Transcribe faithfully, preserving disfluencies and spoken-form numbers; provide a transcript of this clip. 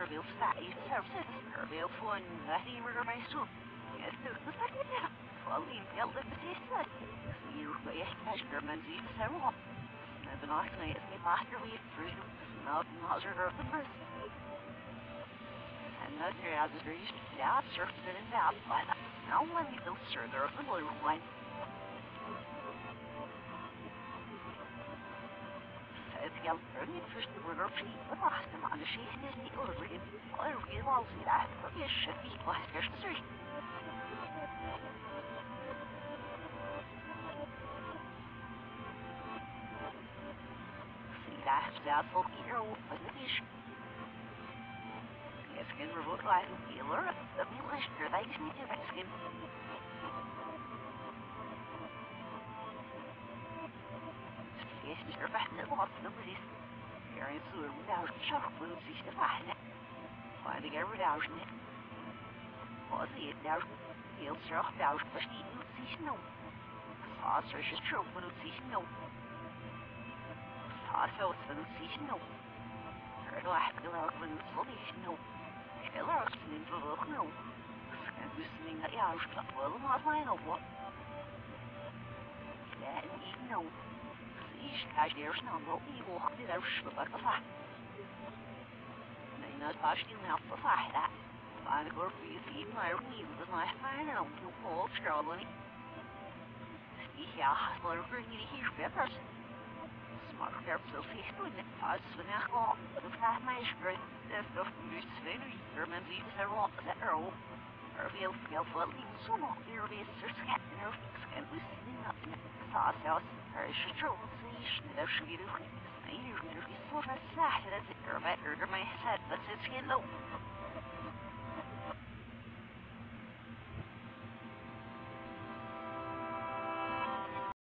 Reveal Fatty Services, Reveal Fun, Letty Murder My Soup. Yes, there's the second now. Falling Bell of the Taste. You way Ashner Manzi Sarah. Never not night, me master we through not Mother of the First. And another as a reach, yeah, surfing and out, but now let me go further of the blue one. Said the first order of sheep, the last of the sheep is the order in other real all see that, but you should be last there's the three. See that, that's what you're open the fish. Yes, can revoke like a healer, the English, your legs need to skin. Yes, you're back to lots of nobody's. You're in sewer without shock boots, you should find it. Why they get rid of it? Was he it now? He'll strong out, but he will see snow. Saucer is true, but it's see snow. Saucer is but it's see snow. Heard like the log when it's fully snow. Killer is in the look no. And listening that yeah, but well, not mine of what. Yeah, and he know. Ich kann dir schnell noch die Woche wieder schlucken gefallen. Nein, das war still nach verfallen. Meine Gruppe ist eben mal nie, das war meine und du holst gerade nicht. Ich ja, soll bringen die hier später. Smart help so viel tun, als wenn ich auch, das hat mein Spirit, das doch nicht wenn wir man sieht es auch der Earl. Er will viel von ihm so noch ihr wisst, er scatten er scan listening up in the sauce house. Er is true, see, dat is weer goed. Hier, er is voor een zaak, dat is er beter, maar het zit, dat zit geen loop.